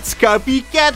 It's Copycat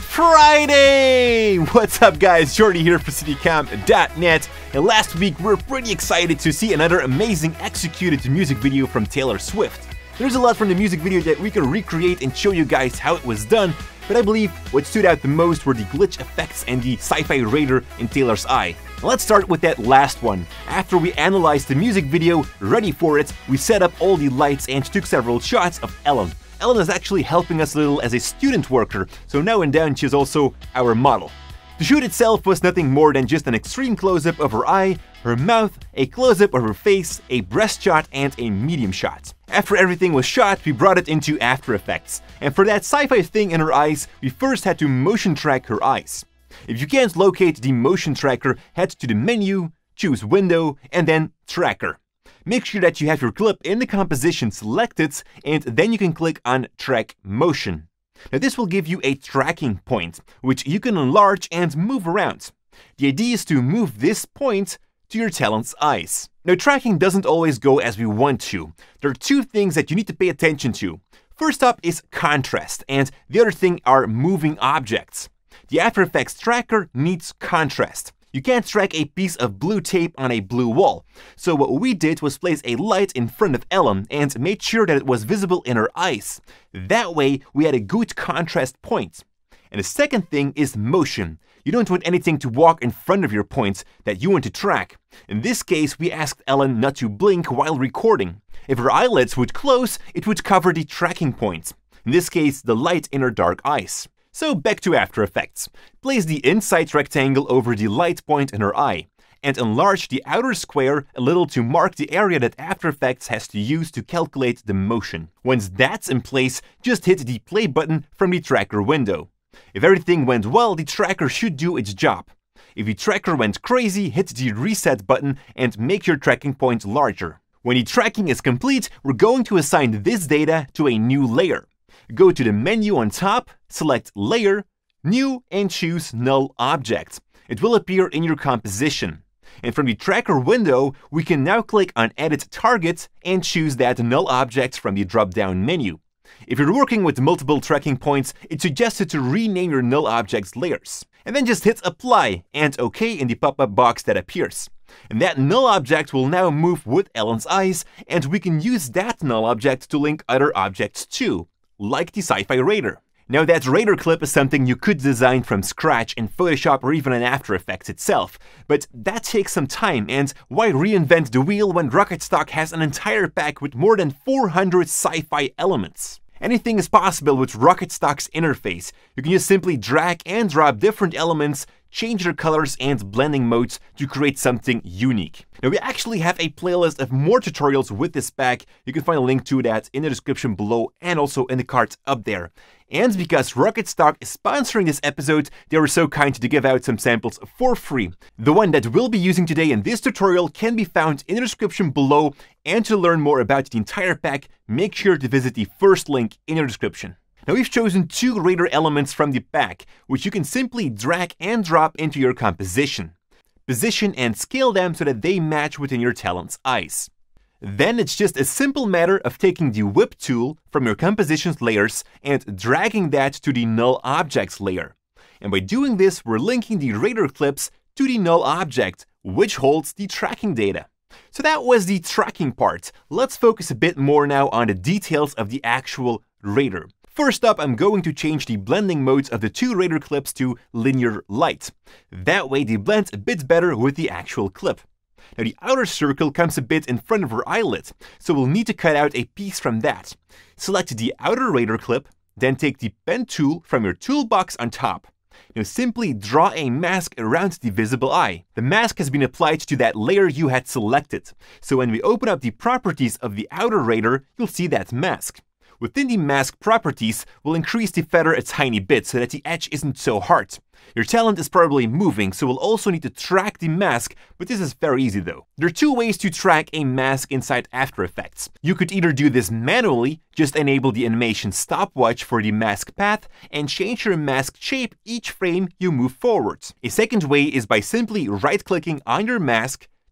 Friday! What's up guys, Jordy here for citycamp.net, and last week we were pretty excited to see another amazing executed music video from Taylor Swift. There's a lot from the music video that we can recreate and show you guys how it was done, but I believe what stood out the most were the glitch effects and the sci-fi radar in Taylor's eye. Let's start with that last one. After we analyzed the music video, ready for it, we set up all the lights and took several shots of Ellen. Ellen is actually helping us a little as a student worker, so now and then she's also our model. The shoot itself was nothing more than just an extreme close-up of her eye, her mouth, a close-up of her face, a breast shot, and a medium shot. After everything was shot, we brought it into After Effects, and for that sci-fi thing in her eyes, we first had to motion track her eyes. If you can't locate the motion tracker, head to the menu, choose Window, and then Tracker. Make sure that you have your clip in the composition selected, and then you can click on Track Motion. Now this will give you a tracking point, which you can enlarge and move around. The idea is to move this point to your talent's eyes. Now tracking doesn't always go as we want to. There are two things that you need to pay attention to. First up is contrast, and the other thing are moving objects. The After Effects tracker needs contrast. You can't track a piece of blue tape on a blue wall. So what we did was place a light in front of Ellen and made sure that it was visible in her eyes. That way we had a good contrast point. And the second thing is motion. You don't want anything to walk in front of your point that you want to track. In this case, we asked Ellen not to blink while recording. If her eyelids would close, it would cover the tracking point. In this case, the light in her dark eyes. So back to After Effects. Place the inside rectangle over the light point in her eye, and enlarge the outer square a little to mark the area that After Effects has to use to calculate the motion. Once that's in place, just hit the play button from the tracker window. If everything went well, the tracker should do its job. If the tracker went crazy, hit the reset button and make your tracking point larger. When the tracking is complete, we're going to assign this data to a new layer. Go to the menu on top, select Layer, New, and choose Null Object. It will appear in your composition. And from the tracker window, we can now click on Edit Target and choose that null object from the drop-down menu. If you're working with multiple tracking points, it's suggested to rename your null objects layers. And then just hit Apply and OK in the pop-up box that appears. And that null object will now move with Ellen's eyes, and we can use that null object to link other objects too, like the sci-fi radar. Now that radar clip is something you could design from scratch in Photoshop or even in After Effects itself, but that takes some time, and why reinvent the wheel when Rocketstock has an entire pack with more than 400 sci-fi elements? Anything is possible with Rocketstock's interface. You can just simply drag and drop different elements, change their colors and blending modes to create something unique. Now we actually have a playlist of more tutorials with this pack. You can find a link to that in the description below and also in the cards up there. And because Rocketstock is sponsoring this episode, they were so kind to give out some samples for free. The one that we'll be using today in this tutorial can be found in the description below, and to learn more about the entire pack, make sure to visit the first link in the description. Now we've chosen two radar elements from the pack, which you can simply drag and drop into your composition. Position and scale them so that they match within your talent's eyes. Then it's just a simple matter of taking the Whip tool from your compositions layers and dragging that to the Null Objects layer. And by doing this, we're linking the radar clips to the null object, which holds the tracking data. So that was the tracking part. Let's focus a bit more now on the details of the actual radar. First up, I'm going to change the blending modes of the two radar clips to linear light. That way they blend a bit better with the actual clip. Now the outer circle comes a bit in front of her eyelid, so we'll need to cut out a piece from that. Select the outer radar clip, then take the pen tool from your toolbox on top. Now simply draw a mask around the visible eye. The mask has been applied to that layer you had selected, so when we open up the properties of the outer radar, you'll see that mask. Within the mask properties, we'll increase the feather a tiny bit so that the edge isn't so hard. Your talent is probably moving, so we'll also need to track the mask, but this is very easy though. There are two ways to track a mask inside After Effects. You could either do this manually, just enable the animation stopwatch for the mask path, and change your mask shape each frame you move forward. A second way is by simply right-clicking on your mask,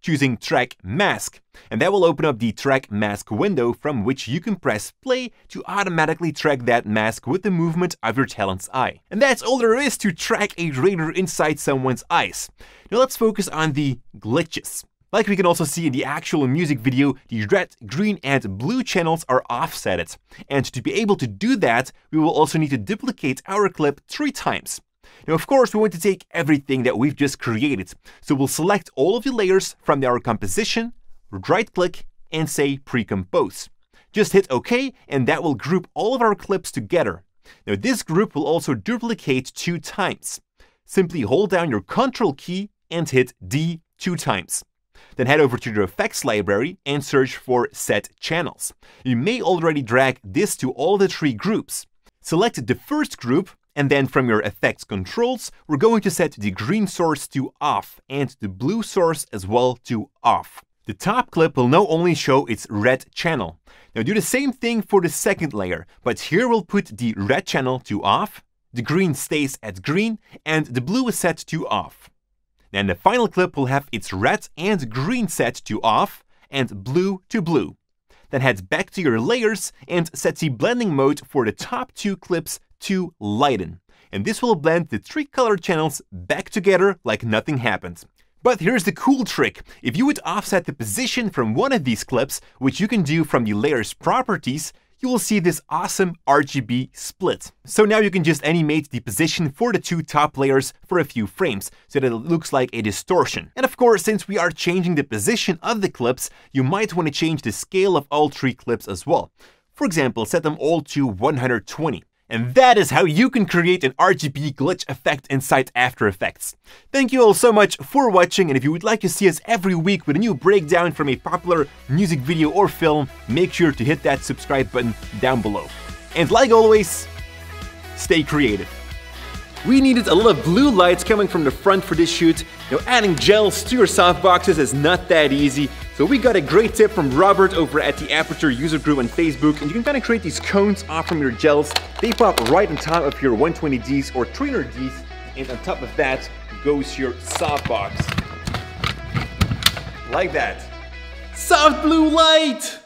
choosing Track Mask. And that will open up the Track Mask window from which you can press play to automatically track that mask with the movement of your talent's eye. And that's all there is to track a radar inside someone's eyes. Now let's focus on the glitches. Like we can also see in the actual music video, the red, green, and blue channels are offsetted. And to be able to do that, we will also need to duplicate our clip 3 times. Now, of course, we want to take everything that we've just created. So we'll select all of the layers from our composition, right-click, and say Pre-compose. Just hit OK, and that will group all of our clips together. Now, this group will also duplicate 2 times. Simply hold down your Ctrl key and hit D 2 times. Then head over to your effects library and search for Set Channels. You may already drag this to all the 3 groups. Select the first group, and then from your effects controls, we're going to set the green source to off and the blue source as well to off. The top clip will now only show its red channel. Now do the same thing for the second layer, but here we'll put the red channel to off, the green stays at green, and the blue is set to off. Then the final clip will have its red and green set to off and blue to blue. Then head back to your layers and set the blending mode for the top 2 clips to lighten. And this will blend the 3 color channels back together like nothing happened. But here's the cool trick. If you would offset the position from one of these clips, which you can do from the layer's properties, you will see this awesome RGB split. So now you can just animate the position for the 2 top layers for a few frames, so that it looks like a distortion. And of course, since we are changing the position of the clips, you might want to change the scale of all 3 clips as well. For example, set them all to 120. And that is how you can create an RGB glitch effect inside After Effects. Thank you all so much for watching, and if you would like to see us every week with a new breakdown from a popular music video or film, make sure to hit that subscribe button down below. And like always, stay creative. We needed a lot of blue lights coming from the front for this shoot. Now adding gels to your softboxes is not that easy, so we got a great tip from Robert over at the Aperture user group on Facebook, and you can kind of create these cones off from your gels. They pop right on top of your 120Ds or 300Ds, and on top of that goes your softbox. Like that. Soft blue light!